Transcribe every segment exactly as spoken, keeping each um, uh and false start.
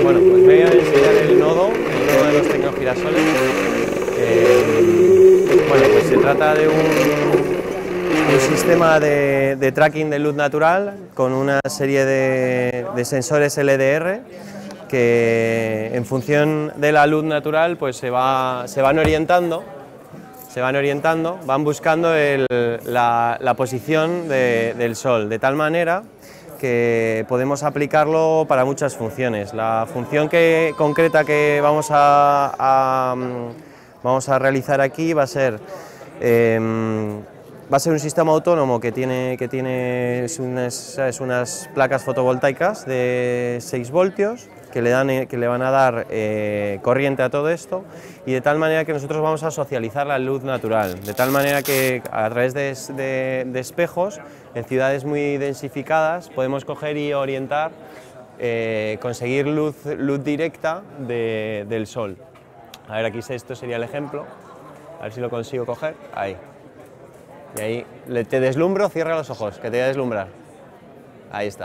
Bueno, pues voy a enseñar el nodo, el nodo de los tecnogirasoles. Eh, bueno, pues se trata de un, un sistema de, de tracking de luz natural con una serie de, de sensores L D R que en función de la luz natural pues se, va, se van orientando, se van orientando, van buscando el, la, la posición de, del sol, de tal manera que podemos aplicarlo para muchas funciones. La función que, concreta que vamos a, a, vamos a realizar aquí va a ser, eh, va a ser un sistema autónomo que tiene, que tiene unas, es unas placas fotovoltaicas de seis voltios que le, dan, que le van a dar eh, corriente a todo esto, y de tal manera que nosotros vamos a socializar la luz natural, de tal manera que a través de, de, de espejos en ciudades muy densificadas podemos coger y orientar, eh, conseguir luz, luz directa de, del sol. A ver, aquí esto sería el ejemplo, a ver si lo consigo coger, ahí. Y ahí te deslumbro, cierra los ojos, que te voy a deslumbrar. Ahí está.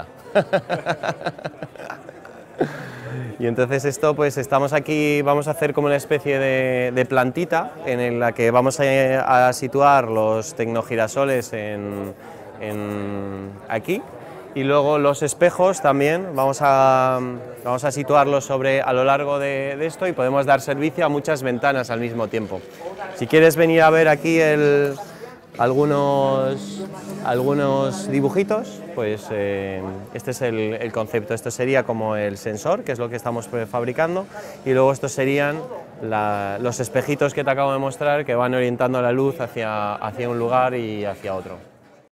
Y entonces esto, pues estamos aquí, vamos a hacer como una especie de, de plantita en la que vamos a, a situar los tecnogirasoles en, en aquí, y luego los espejos también vamos a, vamos a situarlos sobre, a lo largo de, de esto, y podemos dar servicio a muchas ventanas al mismo tiempo. Si quieres venir a ver aquí el, algunos, algunos dibujitos, pues eh, este es el, el concepto. Esto sería como el sensor, que es lo que estamos fabricando, y luego estos serían la, los espejitos que te acabo de mostrar, que van orientando la luz hacia, hacia un lugar y hacia otro.